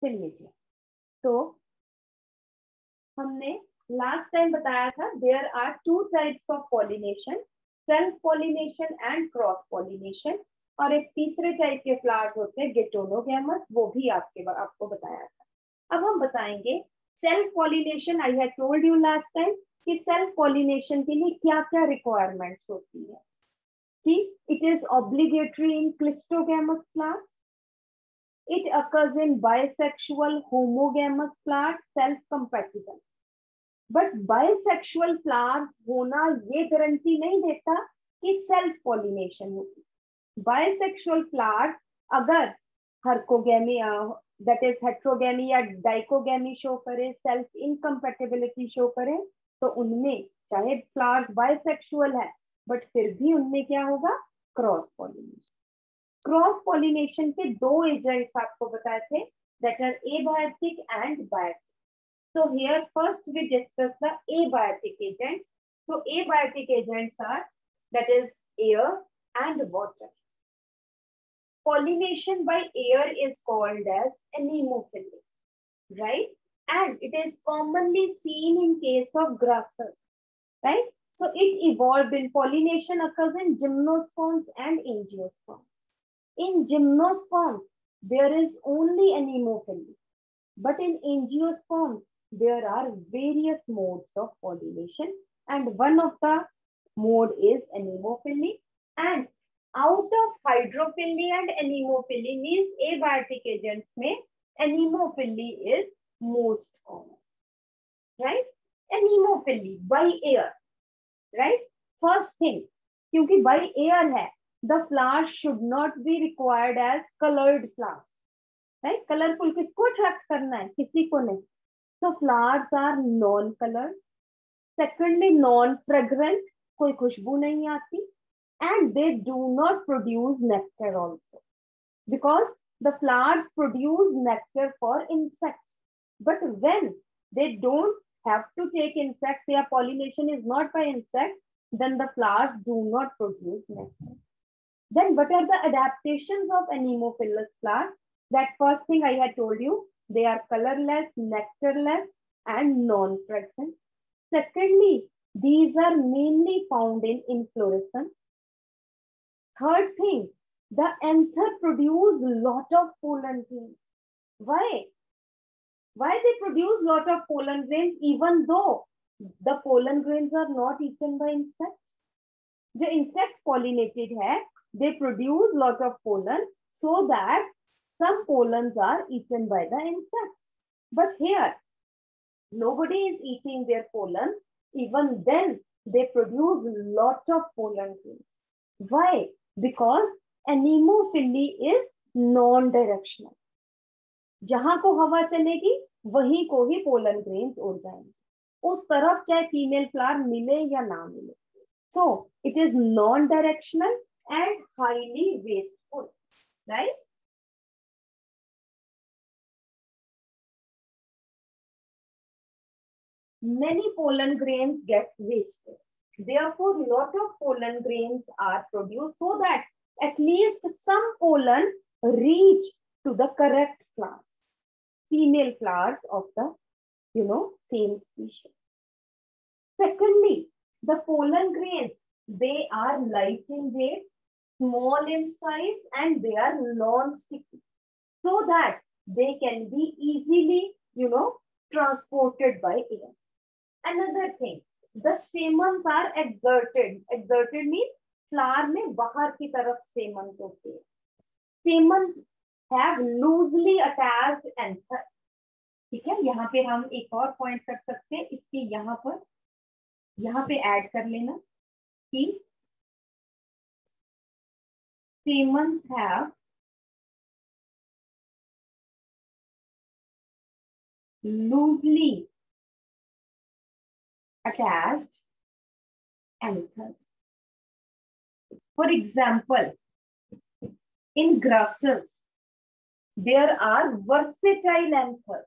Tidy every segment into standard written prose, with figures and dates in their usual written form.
चलिए जी, तो हमने लास्ट टाइम बताया था there are two types of pollination, self pollination and cross pollination, और एक तीसरे टाइप के फ्लावर्स होते हैं गेटोनोगैमस, वो भी आपको बताया था। अब हम बताएंगे self pollination. I have told you last time कि सेल्फ पॉलिनेशन के लिए क्या क्या रिक्वायरमेंट्स होती है कि it is obligatory in cleistogamous flowers, it occurs in bisexual homogamous flowers, self compatible, but bisexual flowers होना ये गारंटी नहीं देता कि सेल्फ पॉलिनेशन होगी। बाइसेक्सुअल फ्लावर्स अगर हर्कोगेमी दैट इज हेट्रोगेमी या डाइकोगेमी शो करे, सेल्फ इनकम्पैटिबिलिटी शो करे, तो उनमें चाहे फ्लावर्स बाइसेक्सुअल है बट फिर भी उनमें क्या होगा, क्रॉस पॉलिनेशन। क्रॉस पॉलिनेशन के दो एजेंट्स आपको बताए थे, that are abiotic and biotic. So here first we discuss the abiotic agents. So abiotic agents are, that is air and water. Pollination by air is called as anemophily, right? And it is commonly seen in case of grasses, right? So it evolved in pollination occurs in gymnosperms and angiosperms. In gymnosperms, there is only anemophily, but in angiosperms, there are various modes of pollination, and one of the mode is anemophily. And out of hydrophily and anemophily means abiotic agents में anemophily is most common, right? Anemophily by air, right? First thing, क्योंकि by air है, the flowers should not be required as colored flowers, right? Colorful किसको attract करना है, किसी को नहीं. So flowers are non-colored. Secondly, non-fragrant, कोई खुशबू नहीं आती, and they do not produce nectar also, because the flowers produce nectar for insects. But when they don't have to take insects, या pollination is not by insects, then the flowers do not produce nectar. Then what are the adaptations of anemophilous flowers? That first thing I had told you, they are colorless, nectarless, and non-fragrant. Secondly, these are mainly found in inflorescence. Third thing, the anther produce lot of pollen grains. Why? Why they produce lot of pollen grains even though the pollen grains are not eaten by insects? जो insect pollinated है, they produce lot of pollen so that some pollens are eaten by the insects. But here, nobody is eating their pollen. Even then, they produce lot of pollen grains. Why? Because anemophily is non-directional. जहां को हवा चलेगी वहीं को ही pollen grains उड़ जाएंगे, उस तरफ चाहे फीमेल फ्लावर मिले या ना मिले. So it is non-directional and highly wasteful, right? Many pollen grains get wasted. Therefore, lot of pollen grains are produced so that at least some pollen reach to the correct flowers, female flowers of the, same species. Secondly, the pollen grains, they are light in weight, small in size, and they are non-sticky, so that they can be easily, transported by air. Another thing, the stamens are exerted. Exerted means flower में बाहर की तरफ stamens होते हैं. Stamens have loosely attached anther. ठीक है, यहाँ पे हम एक और पॉइंट कर सकते हैं, इसके यहाँ पे ऐड कर लेना कि stamens have loosely attached anthers. For example, in grasses, there are versatile anthers.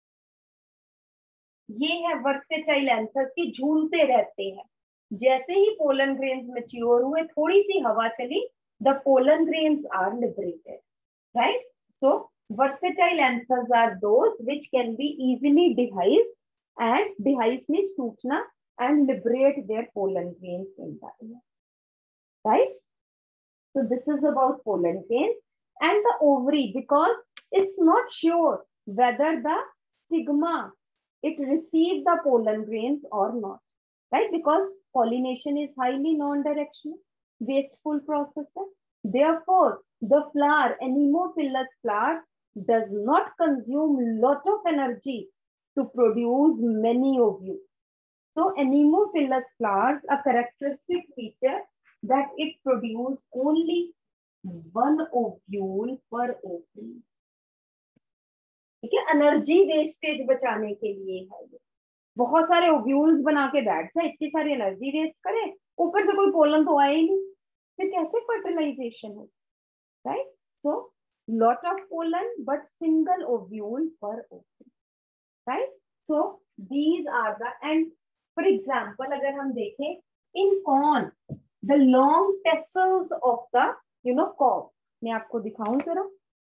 ये है versatile anthers कि झूलते रहते हैं. जैसे ही pollen grains mature हुए, थोड़ी सी हवा चली, the pollen grains are liberated, right? So versatile anthers are those which can be easily dehisced, and dehisce means टूटना, and liberate their pollen grains in the air. Right? So this is about pollen grains. And the ovary, because it's not sure whether the stigma, it received the pollen grains or not. Right? Because pollination is highly non-directional, wasteful process. Therefore, the flower, anemophilous flowers, does not consume lot of energy to produce many ovules. So anemophilous flowers, a characteristic feature that it produces only one ovule per ovary. ठीक है, energy wastage बचाने के लिए है ये. बहुत सारे ovules बना के बैठ जाए, इतनी सारी एनर्जी वेस्ट करे, ऊपर से कोई पोलन तो आए ही नहीं, फिर कैसे फर्टिलाइजेशन हो? Right? So lot of pollen but single ovule per ovule. Right? So these are the, and for example अगर हम देखें in corn, the long tassels of the cob, मैं आपको दिखाऊं जरा.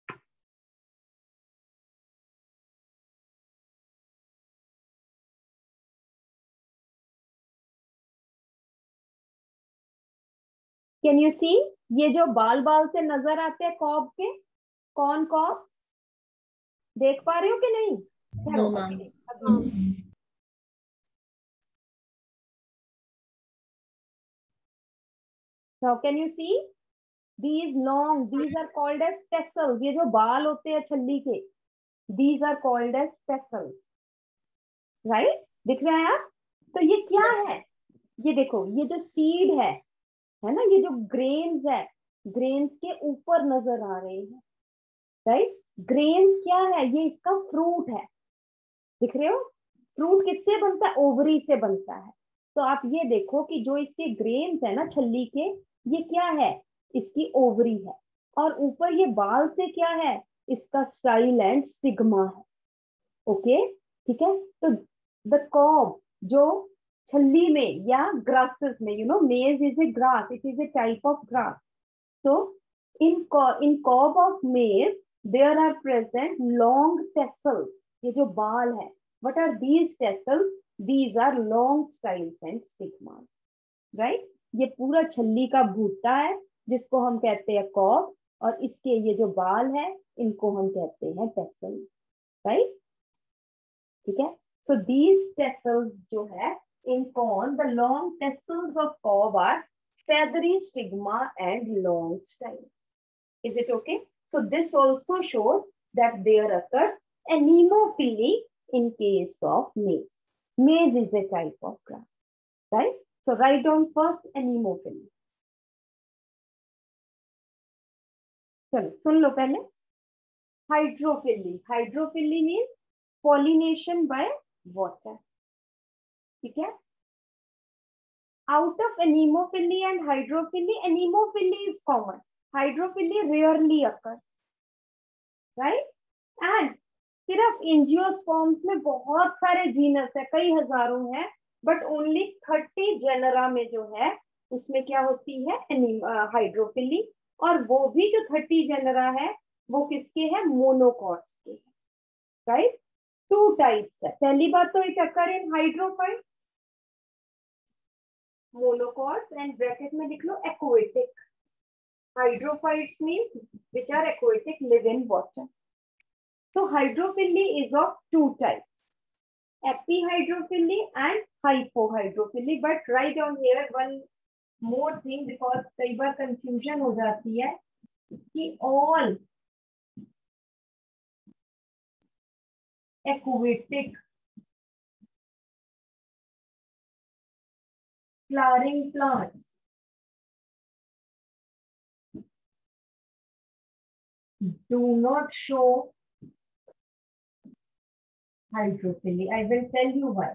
Can you see? ये जो बाल बाल से नजर आते हैं कॉब के, कौन कॉब देख पा रहे हो कि नहीं? No, ma'am. Now can you see these long, these are called as tassels. ये जो बाल होते हैं छल्ली के, these are called as tassels. Right? दिख रहा है आप? तो ये क्या है? ये देखो, ये जो सीड है ना, ये जो ग्रेन्स है, ग्रेन्स के ऊपर नजर आ रहे हैं. राइट? ग्रेन्स क्या है? ये इसका फ्रूट है. दिख रहे हो? फ्रूट किससे बनता है? ओवरी से बनता है. तो आप ये देखो कि जो इसके ग्रेन्स है ना छल्ली के, ये क्या है? इसकी ओवरी है. और ऊपर ये बाल से क्या है? इसका स्टाइल एंड स्टिग्मा है. ओके, ठीक है. तो द कॉब, जो छल्ली में या ग्रासेस में, maize is a grass, it is a type of grass. So in cob of maize there are present long tassels. ये जो बाल है, what are these tassels? These are long styles and stigmas. Right? ये पूरा छल्ली का भुट्टा है जिसको हम कहते हैं कॉब, और इसके ये जो बाल है इनको हम कहते हैं tassels. Right? ठीक है. So these tassels जो है in corn, the long tassels of cob are feathery stigma and long style. Is it okay? So this also shows that there occurs anemophily in case of maize. Maize is a type of grass, right? So write down first anemophily. चलो सुन लो पहले. Hydrophily. Hydrophily means pollination by water. ठीक है. Out of anemophily and hydrophily, anemophily is common. Hydrophily rarely occurs, right? And सिर्फ angiosperms में बहुत सारे genus है, कई हजारों हैं, बट ओनली 30 जेनरा में जो है उसमें क्या होती है? हाइड्रोफिली. और वो भी जो 30 जेनरा है वो किसके हैं? मोनोकॉट्स के हैं. राइट? 2 टाइप्स है. पहली बात तो it occur in hydrophytes, monocots, and bracket में लिख लो aquatic. Hydrophytes means which are aquatic, live in water. So hydrophily is of 2 types, epihydrophily and hypohydrophily. But write down here one more thing, because कई बार confusion हो जाती है कि all aquatic flowering plants do not show hydrophily. I will tell you why.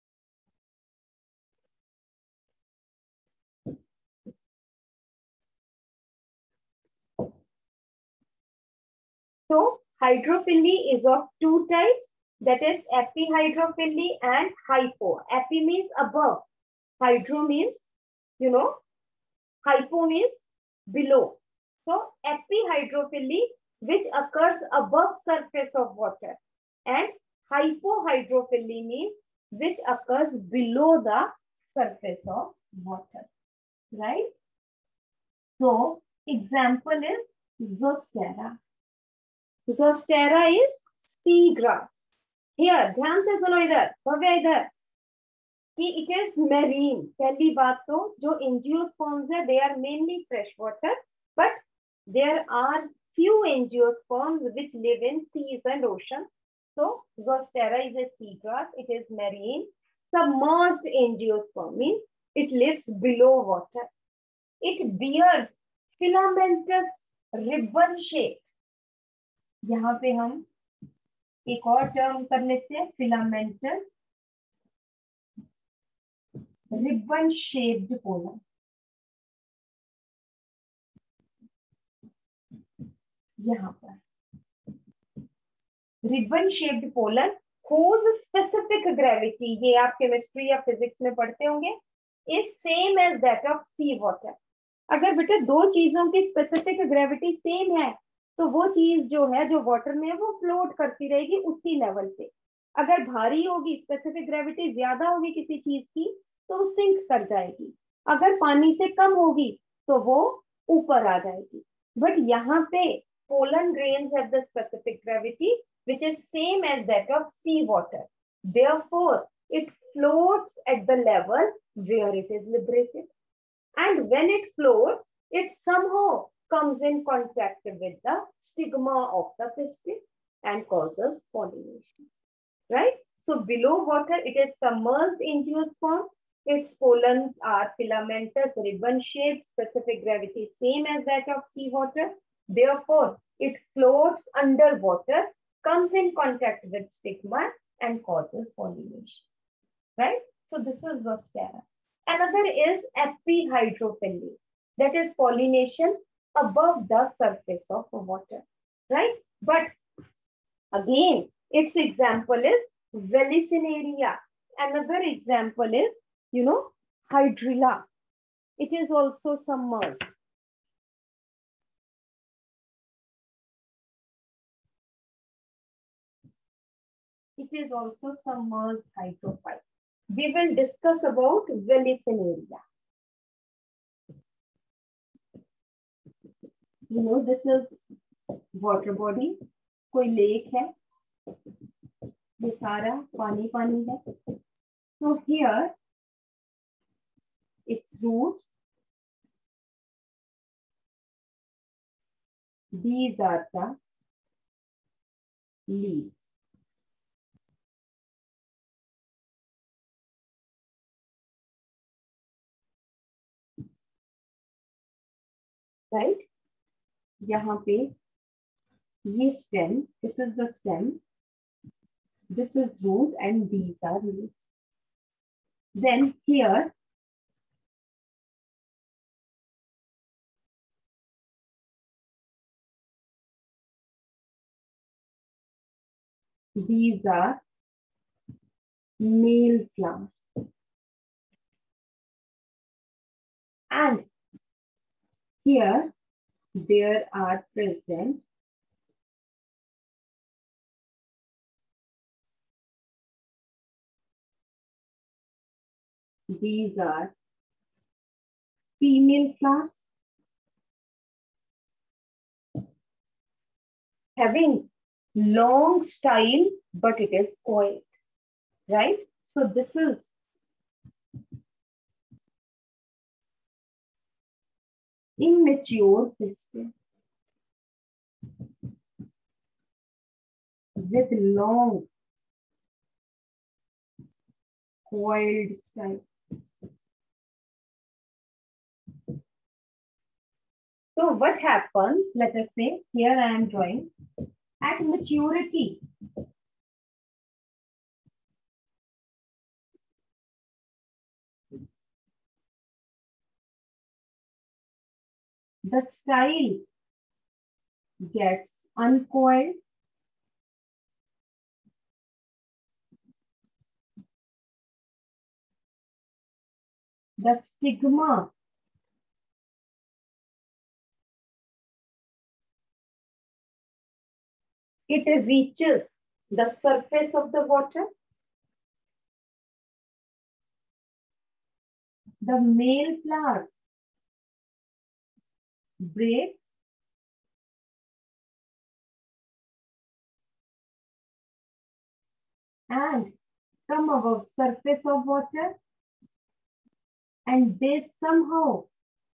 So hydrophily is of 2 types, that is epihydrophily and hypo. Epi means above, hydro means, hypo means below. So epihydrophily which occurs above surface of water, and hypohydrophily means which occurs below the surface of water, right? So example is Zostera. Zostera is sea grass. Here, ध्यान से सुनो इधर, भव्य इधर, कि it is marine. पहली बात तो जो angiosperms है, they are mainly fresh water, but there are few angiosperms which live in seas and oceans. So Zostera is a seagrass. It is marine. Submerged angiosperm means it lives below water. It bears filamentous ribbon shape. यहाँ पे हम एक और term कर लेते हैं, filamentous ribbon shaped pollen. यहाँ पर ribbon shaped pollen whose specific gravity, ये आप केमिस्ट्री या फिजिक्स में पढ़ते होंगे, is same as that of sea water. अगर बेटा दो चीजों की स्पेसिफिक ग्रेविटी सेम है तो वो चीज जो है जो वाटर में है वो फ्लोट करती रहेगी उसी लेवल पे. अगर भारी होगी, स्पेसिफिक ग्रेविटी ज्यादा होगी किसी चीज की, तो वो सिंक कर जाएगी. अगर पानी से कम होगी तो वो ऊपर आ जाएगी. बट यहाँ पे pollen grains have the specific gravity which is same as that of sea water. Therefore, it floats at the level where it is liberated. And when it floats, it somehow comes in contact with the stigma of the pistil and causes pollination. Right? So below water, it is submerged angiosperm. Its pollens are filamentous, ribbon-shaped, specific gravity same as that of sea water. Therefore, it floats underwater, comes in contact with stigma and causes pollination. Right? So this is Zostera. Another is epihydrophily, that is pollination above the surface of water. Right? But again, its example is Vallisneria. Another example is, Hydrilla. It is also submerged. It is also submerged hydrophyte. We will discuss about Vallisneria. This is water body. कोई lake है. ये सारा पानी पानी है. So here, its roots. These are the leaves. Right? यहाँ पे ये stem, this is the stem, this is root, and these are leaves. Then here, these are male flowers. And here, there are present these are female flowers having long style, but it is coiled, right? So this is immature pistil with long coiled style. So what happens, let us say, here I am drawing, at maturity, the style gets uncoiled. The stigma it reaches the surface of the water. The male flowers breaks and come above surface of water, and they somehow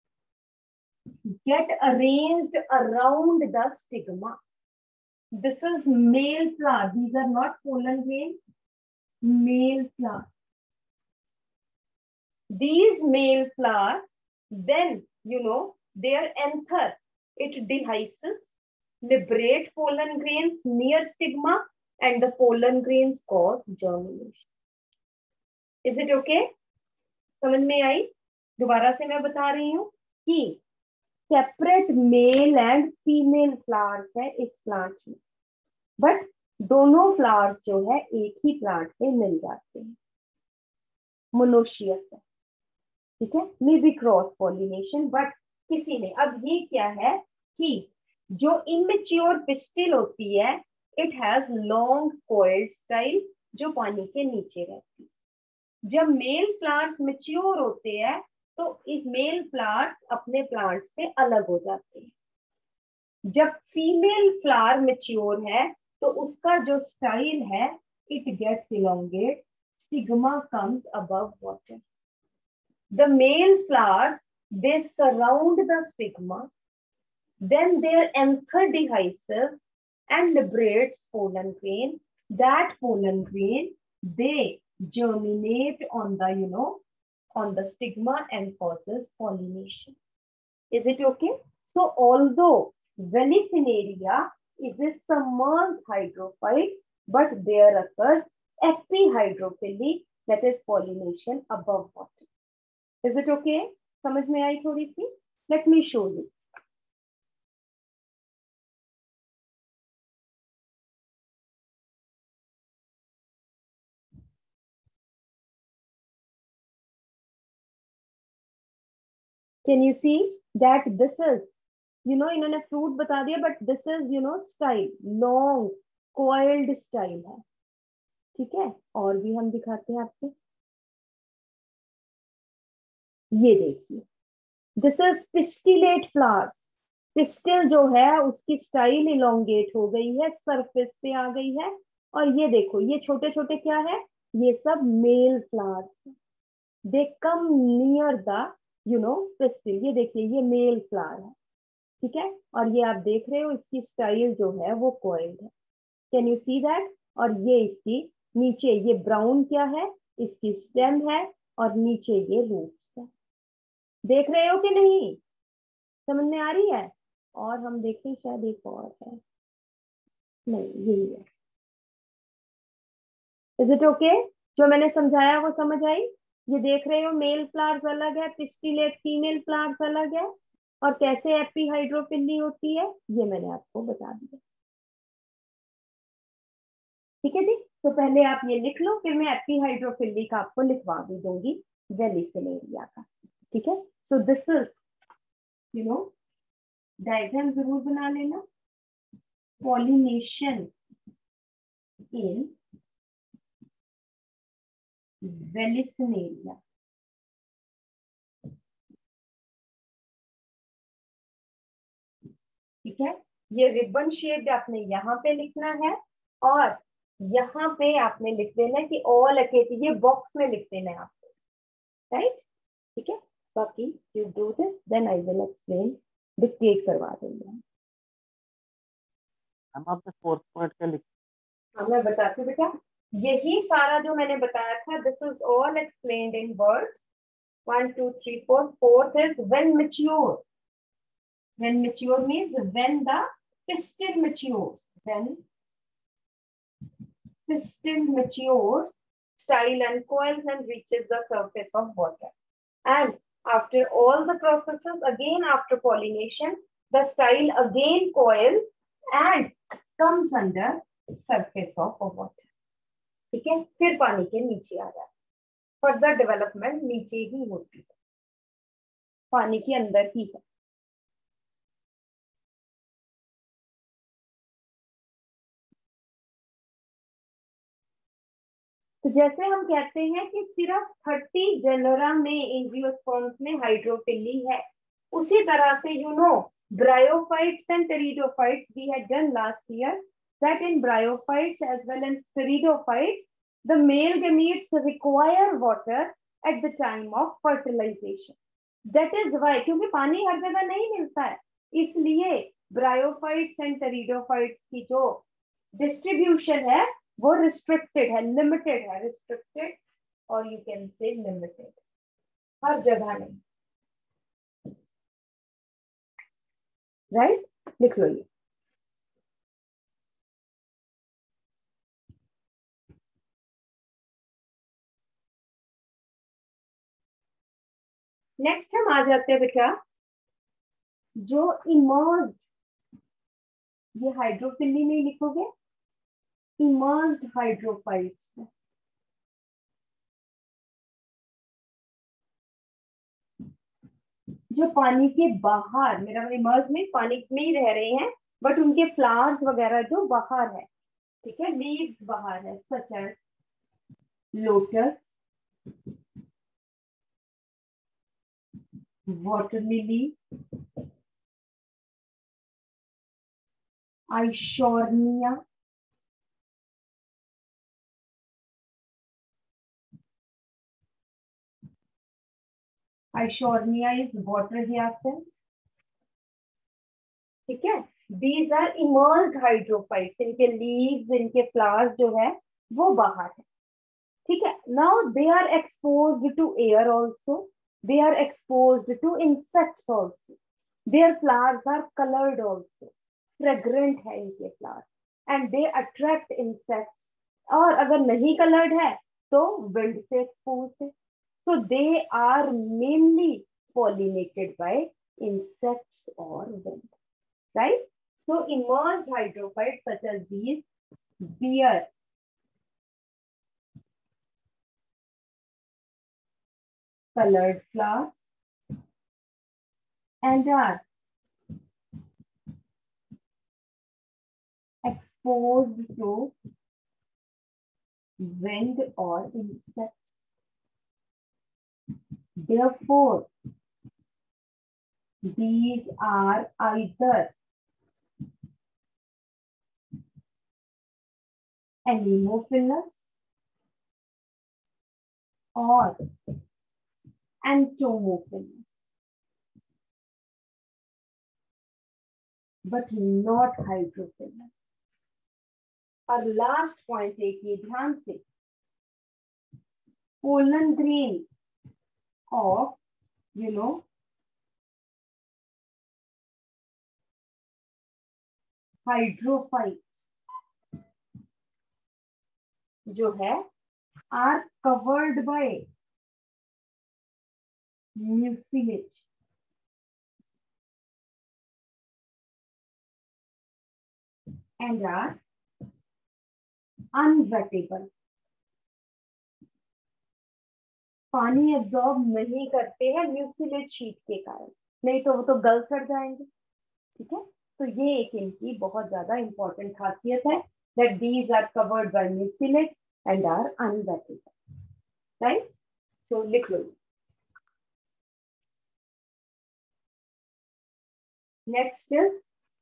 get arranged around the stigma. This is male flower. These are not pollen grain. Male flower. These male flower, then their anther, it dehisces, liberate pollen grains near stigma, and the pollen grains cause germination. Is it okay? समझ में आई? दोबारा से मैं बता रही हूँ कि separate male and female flowers है इस प्लांट में, बट दोनों फ्लावर्स जो है एक ही प्लांट पे मिल जाते हैं, मोनोशियस है, ठीक है, maybe cross pollination, but किसी ने, अब ये क्या है कि जो इमेच्योर पिस्टिल होती है, it has long coiled style जो पानी के नीचे रहती है। जब मेल फ्लावर्स मैच्योर होते हैं तो इस मेल फ्लावर्स अपने प्लांट से अलग हो जाते हैं। जब फीमेल फ्लावर मैच्योर है तो उसका जो स्टाइल है, it gets elongate, stigma comes above water. The male flowers, they surround the stigma, then their anther dehisces and liberates pollen grain. That pollen grain, they germinate on the, on the stigma and causes pollination. Is it okay? So although Vallisneria is a submerged hydrophyte, but there occurs epihydrophily, that is pollination above water. Is it okay? समझ में आई थोड़ी सी? Let me show you. Can you see that this is, इन्होंने fruit बता दिया, but this is, style, long coiled style है, ठीक है? और भी हम दिखाते हैं आपको, ये देखिए, this is pistillate flowers. Pistil जो है उसकी स्टाइल इलोंगेट हो गई है, सरफेस पे आ गई है, और ये देखो, ये छोटे छोटे क्या है, ये सब male flowers, they come near the pistil. ये देखिए, ये मेल फ्लावर है, ठीक है, और ये आप देख रहे हो इसकी स्टाइल जो है वो कॉइल्ड है। Can you see that? और ये इसकी नीचे, ये ब्राउन क्या है, इसकी स्टेम है, और नीचे ये रूट्स है। देख रहे हो कि नहीं? समझ में आ रही है? और हम देखें, शायद एक और है, नहीं यही है। Is it okay? जो मैंने समझाया वो समझ आई? ये देख रहे हो, मेल फ्लावर्स अलग है, पिस्टिलेट फीमेल फ्लावर्स अलग है, और कैसे एपीहाइड्रोफिली होती है ये मैंने आपको बता दिया, ठीक है जी? तो पहले आप ये लिख लो, फिर मैं एपीहाइड्रोफिली का आपको लिखवा भी दूंगी, वेलिसिनेरिया का, ठीक है? सो दिस इज, डायग्राम जरूर बना लेना। पॉलिनेशन इन वेलिसिनेरिया, ठीक है? ये रिबन शेप आपने यहाँ पे लिखना है, और यहाँ पे आपने लिख देना है कि ऑल अकेटी, ये बॉक्स में लिख देना है आपको, राइट? ठीक है, बाकी you do this, then I will explain, dictate करवा देंगे हम। आपने फोर्थ पॉइंट क्या लिखा? हाँ, मैं बताती हूँ बेटा, यही सारा जो मैंने बताया था, this is all explained in words 1 2 3 4। Fourth is when mature. When mature means when the pistil matures. When pistil matures, style uncoils and reaches the surface of water. And after all the processes, again after pollination, the style again coils and comes under surface of water. ठीक है? फिर पानी के नीचे आ जाता है। Further development नीचे ही होती है, पानी के अंदर ही है। तो जैसे हम कहते हैं कि सिर्फ 30 जेनरा में एंजियोस्पर्म्स में हाइड्रोफिली है, उसी तरह से bryophytes and pteridophytes, we had done last year that in bryophytes as well as pteridophytes the male gametes require water at the time of fertilization. That is why, क्योंकि पानी हर जगह नहीं मिलता है, इसलिए bryophytes and pteridophytes की जो distribution है वो रिस्ट्रिक्टेड है, लिमिटेड है, रिस्ट्रिक्टेड और यू कैन से लिमिटेड, हर जगह नहीं, राइट? लिख लो ये। नेक्स्ट हम आ जाते हैं बेटा जो इमर्ज्ड, ये हाइड्रोफिली नहीं लिखोगे, इमर्ज्ड हाइड्रोफाइट्स, जो पानी के बाहर, मेरा इमर्ज में पानी में ही रह रहे हैं बट उनके फ्लावर्स वगैरह जो बाहर है, ठीक है, लीव्स बाहर है, such as lotus, water lily, Eichhornia, Eichhornia is water hyacinth, ठीक है। दीज आर इमर्ज्ड हाइड्रोफाइट्स, इनके लीव्स, इनके फ्लावर्स जो है वो बाहर है, ठीक है। Now they are exposed to air also, they are exposed to insects also, their flowers are coloured also, fragrant है इनके flower and they attract insects, और अगर नहीं कलर्ड है तो विंड से एक्सपोज है, so they are mainly pollinated by insects or wind, right? So immersed hydrophytes such as these bear colored flowers and are exposed to wind or insects. Therefore, these are either anemophilous or entomophilous, but not hydrophilous. और last point एक ये ध्यान से, pollen grains of hydrophytes जो है are covered by mucilage, and are unwettable, पानी absorb नहीं करते हैं म्यूसिलेज शीट के कारण, नहीं तो वो तो गल सड़ जाएंगे, ठीक है। तो ये एक इनकी बहुत ज्यादा इंपॉर्टेंट खासियत है, that these are covered by mucilage and are unwettable, right? So लिख लो। Next is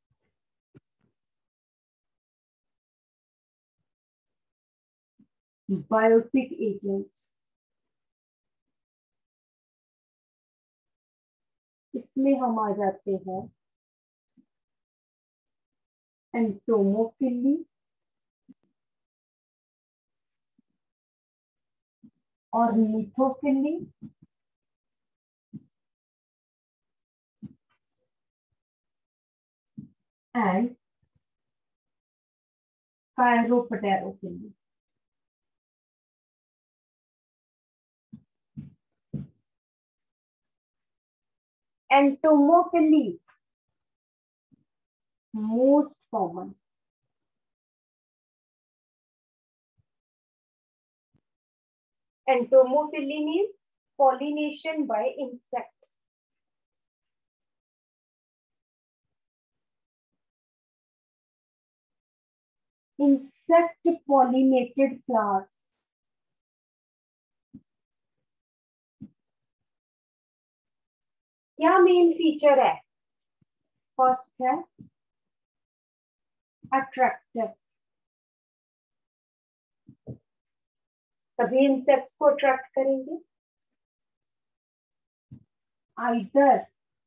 biotic agents. इसमें हम आ जाते हैं एंटोमोफिली और lithophily and chiropterophily. Entomophily most common, entomophily means pollination by insects, insect pollinated flowers, क्या main feature है? First है attractive, तभी इंसेक्ट्स को अट्रैक्ट करेंगे। आइदर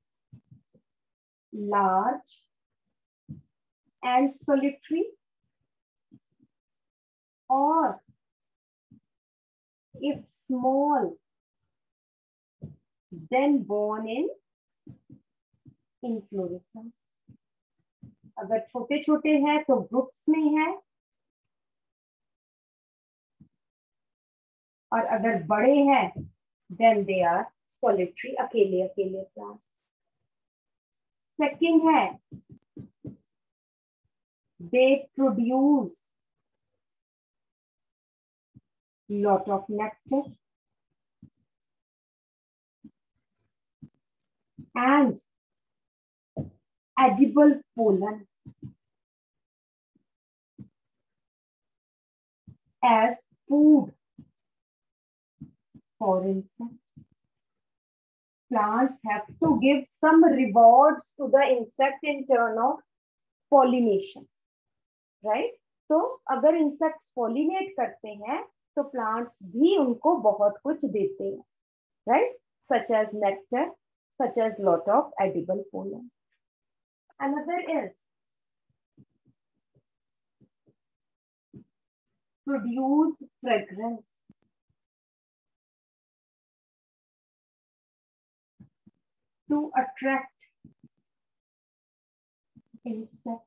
लार्ज एंड सोलिटरी और if small then born in inflorescence। अगर छोटे छोटे हैं तो ग्रुप्स में है, और अगर बड़े हैं then they are solitary, अकेले अकेले प्लांट। सेकंड है they produce lot of nectar and edible pollen as food for insects. Plants have to give some rewards to the insect in turn of pollination, right? तो अगर insects pollinate करते हैं तो plants भी उनको बहुत कुछ देते हैं, right? Such as nectar, such as lot of edible pollen. Another is produce fragrance. To attract insects.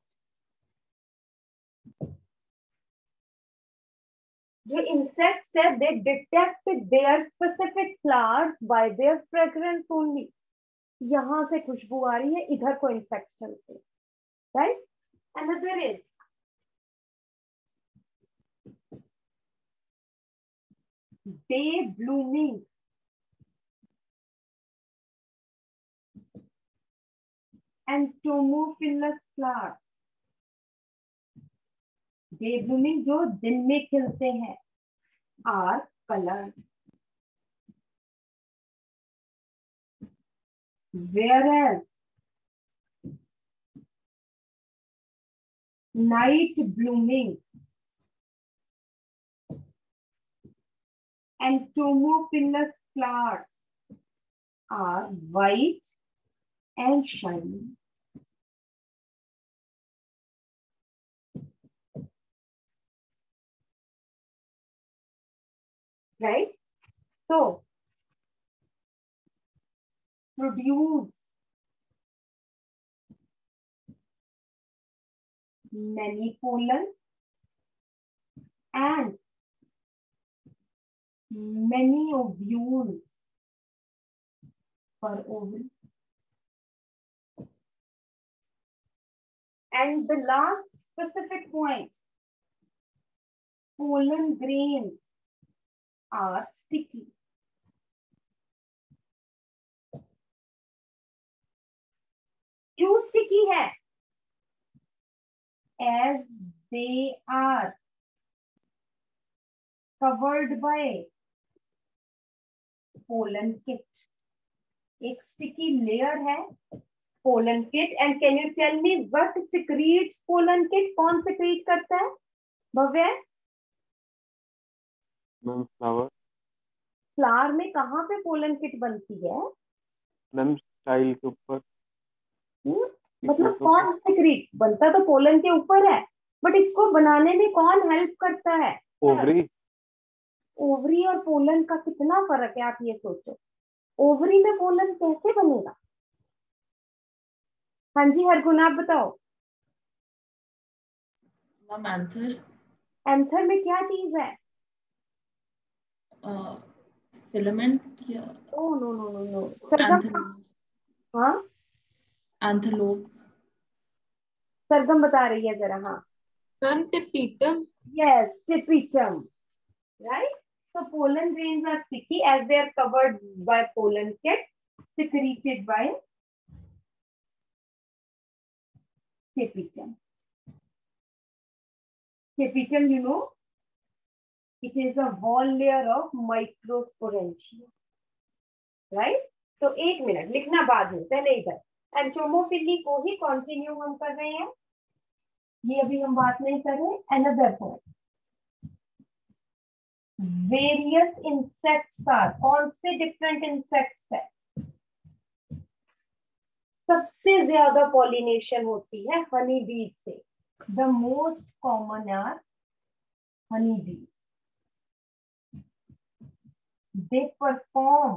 जो insects है, they detect their specific flowers by their fragrance only. यहाँ से खुशबू आ रही है, इधर को इंसेक्ट चलते, right? Another is day blooming and tomophilous flowers. Day blooming जो दिन में खिलते हैं are colored, whereas night blooming and tomophilous flowers are white and shiny. Right? So, produce many pollen and many ovules per ovule. And the last specific point, pollen grains are sticky. क्यों sticky है? As they are covered by pollen kit. एक sticky layer है pollen kit, and can you tell me what secretes pollen kit? कौन secrete करता है भव्य? Ma'am flower. Flower में कहाँ पे पोलन किट बनती है? मैम स्टाइल के ऊपर। मतलब कौन सिक्रीट बनता तो पोलन के ऊपर है, बट इसको बनाने में कौन हेल्प करता है? ओवरी। ओवरी और पोलन का कितना फर्क है, आप ये सोचो। ओवरी में पोलन कैसे बनेगा? हाँ जी हरगुण आप बताओ। Ma'am anther. एंथर में क्या चीज है? फिलामेंट या no no no no no Sargam. हाँ एंथरलोब्स। सरगम बता रही है जरा। हाँ ma'am tapetum. Yes tapetum, right? So pollen grains are sticky as they are covered by pollen kit secreted by tapetum. Tapetum, you know, it is a wall layer of microsporangia, right? तो 1 minute लिखना बाद में, पहले इधर entomophily को ही continue हम कर रहे हैं, ये अभी हम बात नहीं कर रहे। Another point, various insects are, कौन से डिफरेंट इंसेक्ट्स है? सबसे ज्यादा पॉलिनेशन होती है हनी बीज से। The most common are honey bees, they perform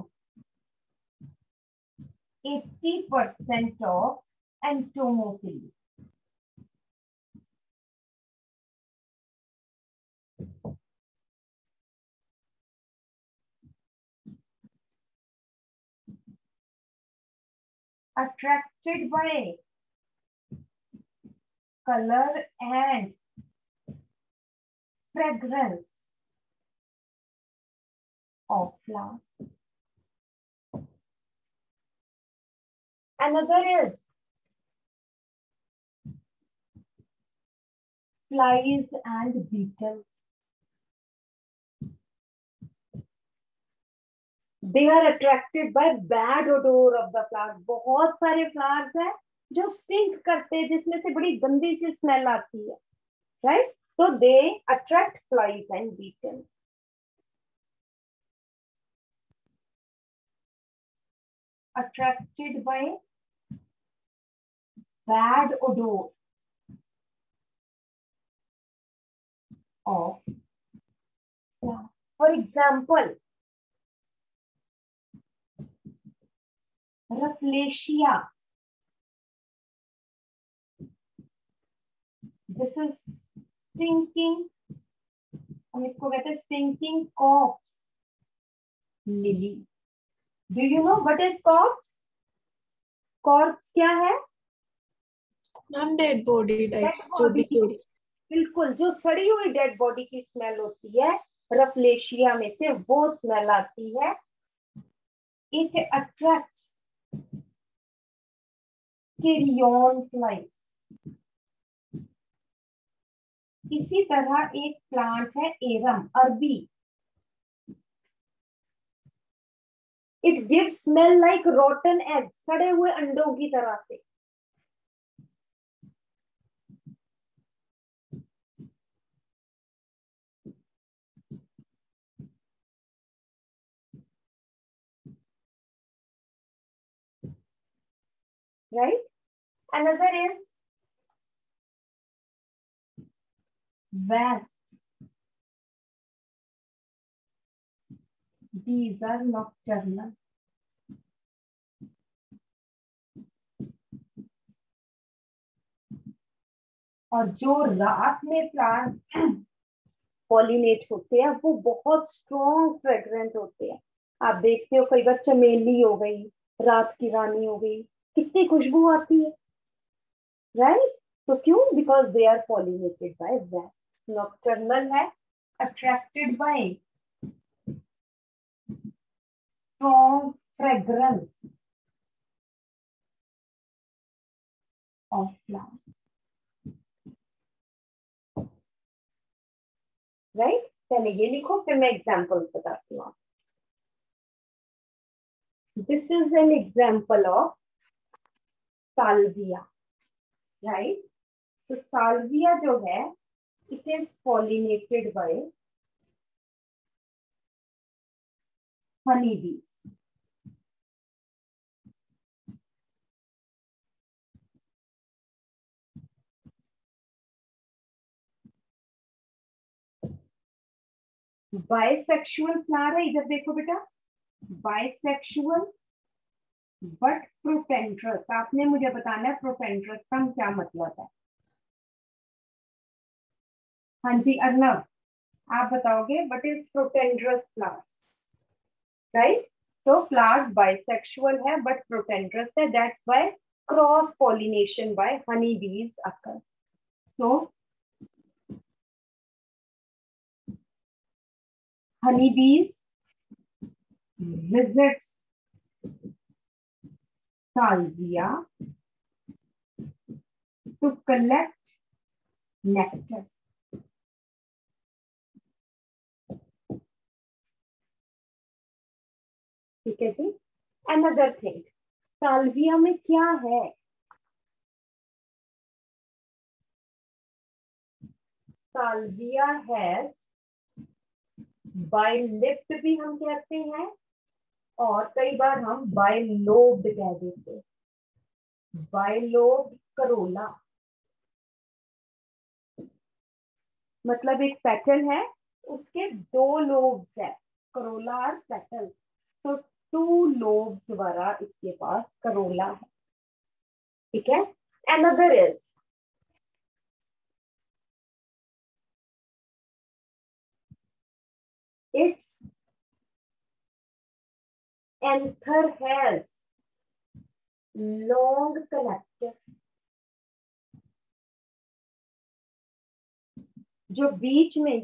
80% of entomophily. Attracted by color and fragrance of flowers. Another is flies and beetles. They are attracted by bad odor of the flowers. बहुत सारे flowers हैं जो stink करते हैं, जिसमें से बड़ी गंदी सी smell आती है, right? So they attract flies and beetles. Attracted by bad odor of flowers. For example, Rafflesia. This is stinking, हम इसको कहते हैं stinking corpse lily. Do you know what is corpse? Corpse क्या है? मैम डेड बॉडी टाइप्स जो दिखती है। बिल्कुल, जो सड़ी हुई डेड बॉडी की स्मेल होती है, रफलेशिया में से वो स्मेल आती है। It attracts carrion flies. इसी तरह एक प्लांट है एरम अरबी, it gives smell like rotten egg, सड़े हुए अंडों की तरह से। Right? Another is wasps. These are nocturnal. और जो रात में प्लांट्स पॉलिनेट होते हैं वो बहुत स्ट्रॉन्ग फ्रेग्रेंट होते हैं। आप देखते हो कई बार चमेली हो गई, रात की रानी हो गई, कितनी खुशबू आती है, राइट? तो क्यों? Because they are pollinated by wax. Nocturnal है, attracted by strong fragrance of flower, right? पहले ये लिखो, फिर मैं एग्जाम्पल बताती हूँ। This is an example of salvia, right? तो साल्विया जो है, it is pollinated by honey bees. Bisexual flower है, इधर देखो बेटा, बाइसेक्सुअल बट प्रोपेंट्रस। आपने मुझे बताना है प्रोपेंट्रस का क्या मतलब है। हाँ जी अर्नव, आप बताओगे what is protandrous flowers, right? तो फ्लावर्स बाइसेक्सुअल है बट प्रोपेंट्रस है, that's why cross pollination by honey bees occur. So honey bees visits salvia to collect nectar. ठीक है जी। Another thing, साल्विया में क्या है? साल्विया हैज बाइलिप्ड भी हम कहते हैं और कई बार हम बाइलोब्ड कह देते हैं। बाइलोब्ड करोला मतलब एक पेटल है, उसके 2 लोब्स है। करोला और पेटल, तो 2 लोब्स वाला इसके पास करोला है। ठीक है। Another is its anther has long connector। जो बीच में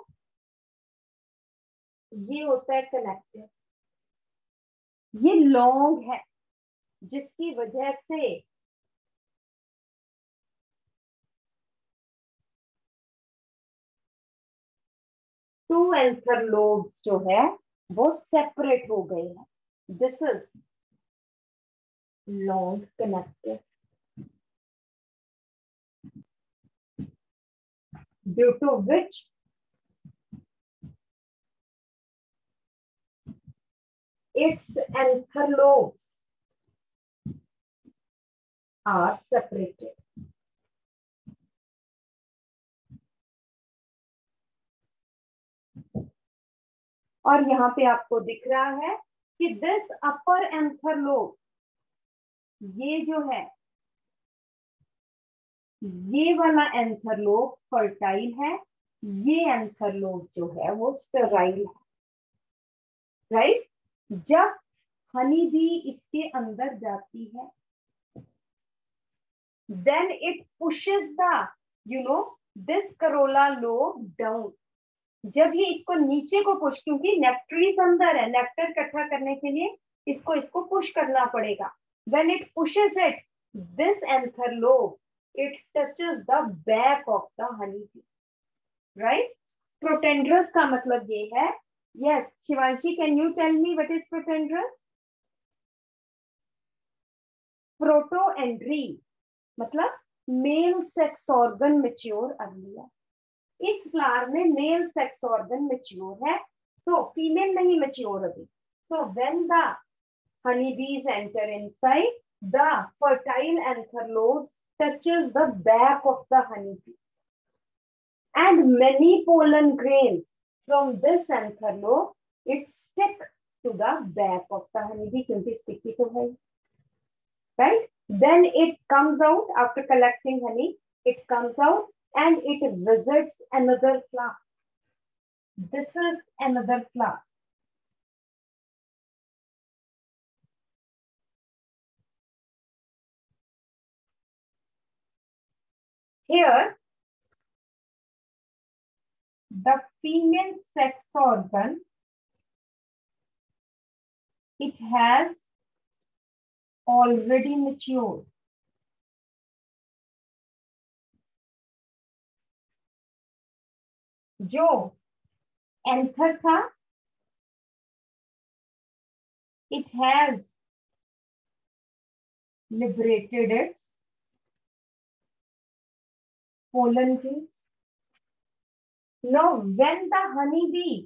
ये होता है कनेक्टर, ये लॉन्ग है, जिसकी वजह से टू एंथर लोब्स जो है वो सेपरेट हो गए हैं। This is long connector due to which its anther lobes are separated। और यहाँ पे आपको दिख रहा है कि दिस अपर एंथर लोब, ये जो है ये वाला एंथर लोब फर्टाइल है, ये एंथर लोब जो है वो स्टेराइल है। राइट। जब हनी बी इसके अंदर जाती है, then it pushes the this corolla lobe down. जब ये इसको नीचे को पुश, क्योंकि नेक्ट्रीज अंदर है, नेक्टर इकट्ठा करने के लिए इसको पुश करना पड़ेगा। When it pushes it, this anther lobe, it touches the back of the honey bee. Right. Protandrous का मतलब ये है। Yes Shivanshi, can you tell me what is protandrous? Protandry मतलब male sex organ mature earlier. इस flower में male sex organ mature है, so female नहीं mature अभी। So when the honey bees enter inside, the fertile anther lobes touches the back of the honeybee, and many pollen grains from this anther lobe it stick to the back of the honeybee, क्योंकि sticky तो है। Right? Then it comes out after collecting honey. It comes out and it visits another flower. This is another flower. Here, the female sex organ, it has already matured. जो anther था, it has liberated its pollen grains. Now, when the honeybee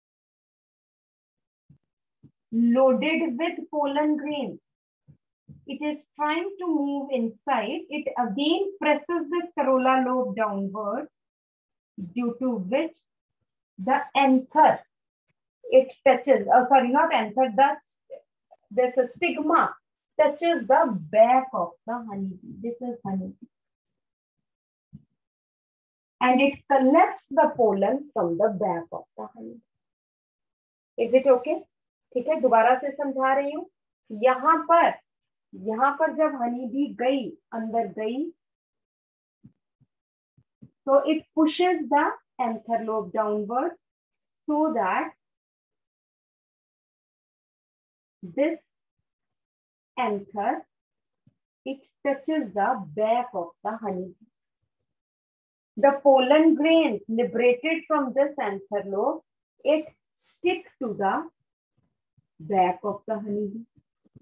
loaded with pollen grains, it is trying to move inside, it again presses this corolla lobe downwards, due to which the anther, it touches, sorry, not anther, there's a stigma, touches the back of the honeybee. This is honeybee. And it collects the pollen from the back of the honey. Is it okay? ठीक है, दोबारा से समझा रही हूँ। यहाँ पर जब हनी बी गई, अंदर गई, तो it pushes the anther lobe downwards so that this anther, it touches the back of the honey bee. The pollen grains liberated from this anther lobe, it stick to the back of the honeybee.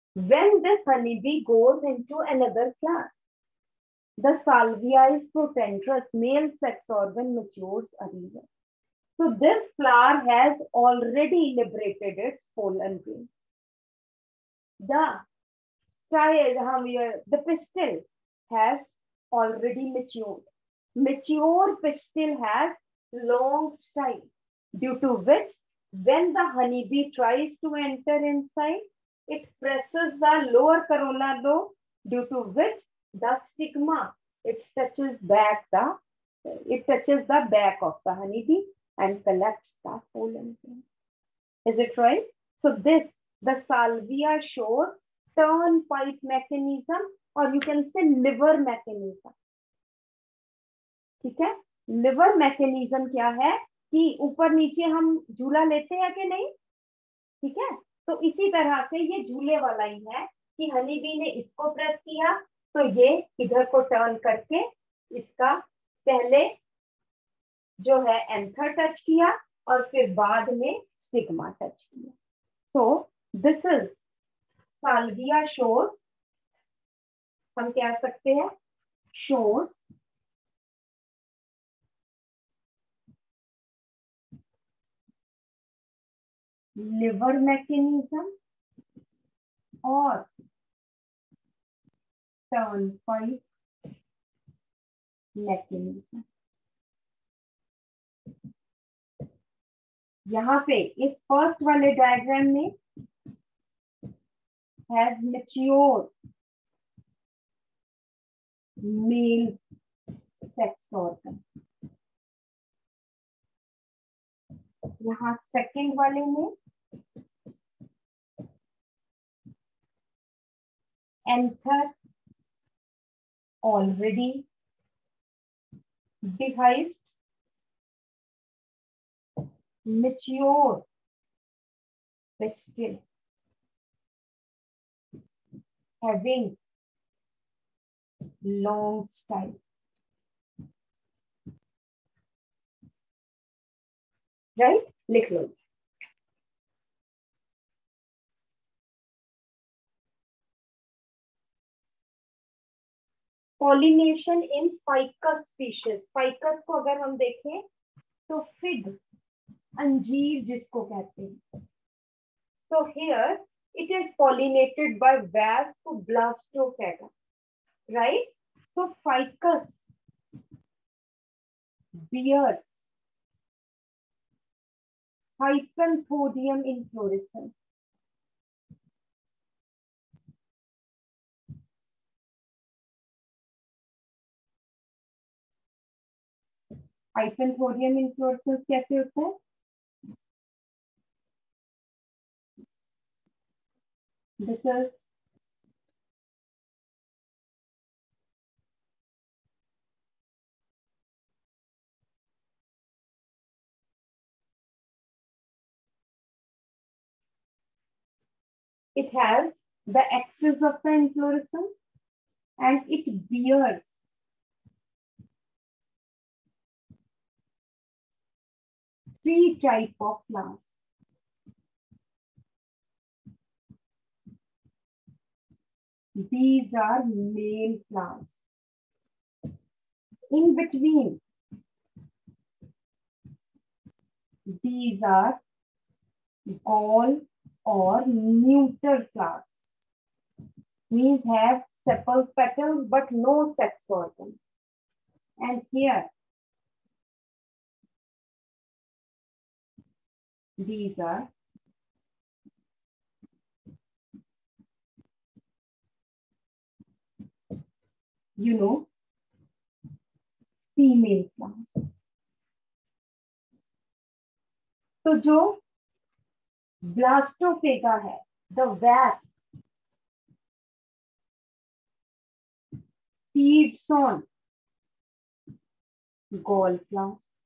When this honeybee goes into another flower, the salvia is protandrous, male sex organ matures earlier. So this flower has already liberated its pollen grains. The pistil has already matured. Mature pistil has long style, due to which when the honeybee tries to enter inside, it presses the lower corolla lobe, due to which the stigma it touches the back of the honeybee and collects the pollen. Is it right? So the salvia shows turnpike mechanism, or you can say liver mechanism. ठीक है, liver mechanism क्या है कि ऊपर नीचे हम झूला लेते हैं कि नहीं, ठीक है, तो इसी तरह से ये झूले वाला ही है कि हनीबी ने इसको प्रेस किया तो ये इधर को टर्न करके इसका पहले जो है एंथर टच किया और फिर बाद में स्टिग्मा टच किया. So this is salvia shows, हम कह सकते हैं shows liver mechanism और turnpike mechanism. यहाँ पे इस फर्स्ट वाले डायग्राम में has matured male sex organ. यहाँ सेकंड वाले में anther already dehisced, mature pistil having long style. Right? लिख लो. Pollination in ficus species. Ficus को अगर हम देखें तो fig, अंजीर जिसको कहते हैं. So here it is pollinated by wasp blastophaga, right? So ficus bears hypanthodium inflorescence. Hypanthodium inflorescence कैसे होता है? This is it has the axis of the inflorescence and it bears three type of flowers. These are male flowers. In between, these are gall or neuter flowers. These have sepals, petals, but no sex organ. And here, these are female flowers. तो जो Blastophaga है, the wasp feeds on gall flowers.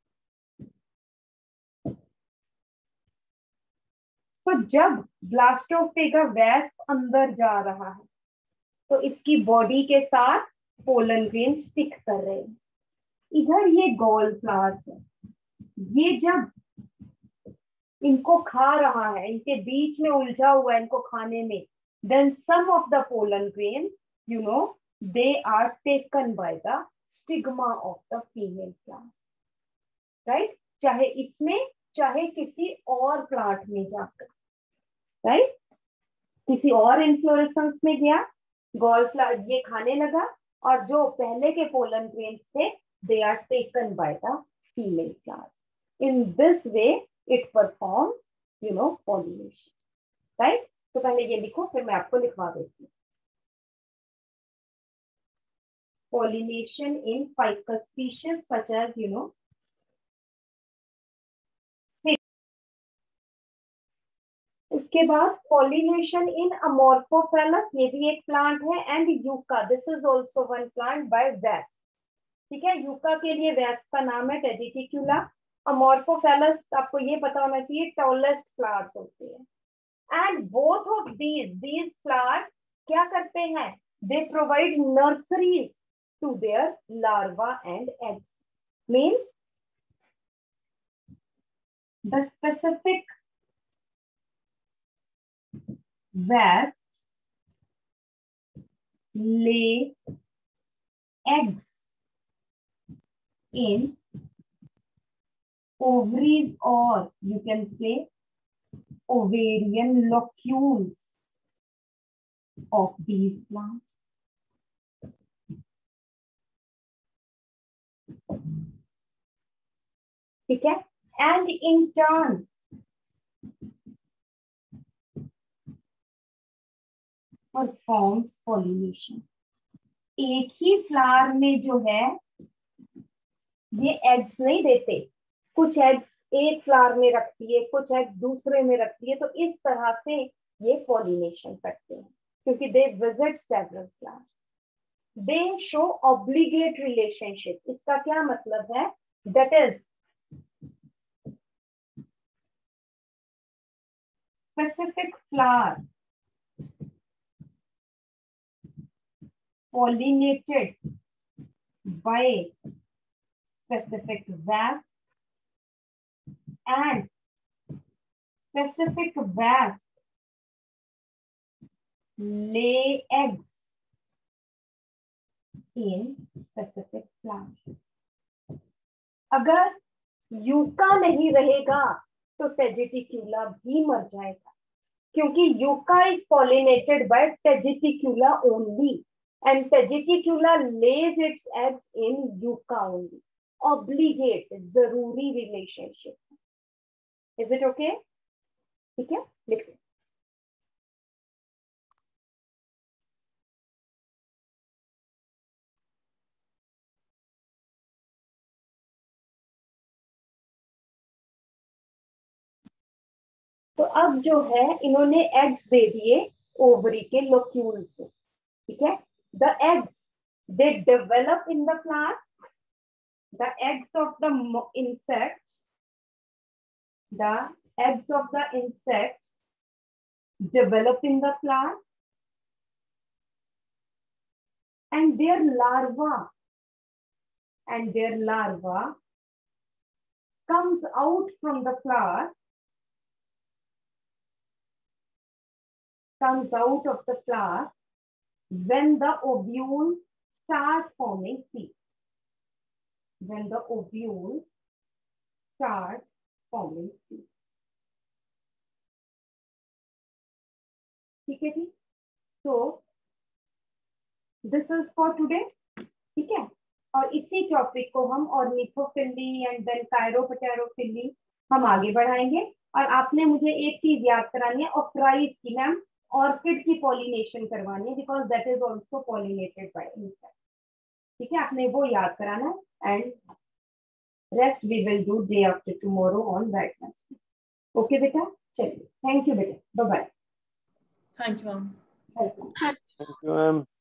तो जब Blastophaga wasp अंदर जा रहा है तो इसकी बॉडी के साथ पोलन ग्रेन स्टिक कर रहे हैं. इधर ये गॉल फ्लावर्स है, ये जब इनको खा रहा है, इनके बीच में उलझा हुआ है इनको खाने में, then some of the pollen grains, you know, they are taken by the stigma of the female plant, right? चाहे इसमें चाहे किसी और प्लांट में जाकर, राइट? किसी और इन्फ्लोरेसेंस में गया, गॉल फ्लावर ये खाने लगा, और जो पहले के पोलन ग्रेन्स थे, they are taken by the female plants. In this way, it performs, you know, pollination, right? तो पहले ये लिखो, फिर मैं आपको लिखवा देती हूँ. Pollination in ficus species such as, you know, उसके बाद pollination in Amorphophallus, ये भी एक प्लांट है, and Yucca, this is also one plant by West. ठीक है, यूका के लिए वेस्ट का नाम है टेजिटिक्यूला. अमोर्फोफेलस आपको ये पता होना चाहिए, टॉलेस्ट फ्लावर्स होते हैं. And both of these flowers क्या करते हैं? They provide nurseries to their larva and eggs. Means the specific wasps lay eggs in ovaries, or you can say ovarian locules of these plants. ठीक है, and in turn performs pollination. एक ही flower में जो है ये eggs नहीं देते, कुछ एग्स एक फ्लावर में रखती है, कुछ एग्स दूसरे में रखती है, तो इस तरह से ये पॉलिनेशन करते हैं, क्योंकि they visit several flowers. They show obligate relationship. इसका क्या मतलब है? That is specific flower pollinated by specific wasp, and specific wasp lay eggs in specific plant. अगर यूका नहीं रहेगा तो टेजिटिक्यूला भी मर जाएगा, क्योंकि yucca is pollinated by Tegeticula only, and Tegeticula lays its eggs in Yucca only. Obligate, जरूरी relationship. Is it okay? ठीक है, लिख लो. तो अब जो है इन्होंने एग्स दे दिए ओवरी के लोक्यूल से. ठीक है, the eggs they develop in the plant. The eggs of the insects develop in the plant, and their larva comes out from the flower, comes out of the flower when the ovules start forming seeds. When the ovules start forming seeds. ठीक है जी. तो this is for today. ठीक है, और इसी topic को हम ornithophily and then कायरोपटेरोफिली हम आगे बढ़ाएंगे. और आपने मुझे एक चीज याद करानी है, ऑफ्राइज की. मैम ऑर्किड की पॉलिनेशन करवानी है, because that is also pollinated by insect. ठीक है, आपने वो याद कराना है, and rest we will do day after tomorrow on Wednesday. Okay बेटा, चलिए, थैंक यू बेटा, bye bye. Thank you, ma'am. Welcome. Thank you, ma'am.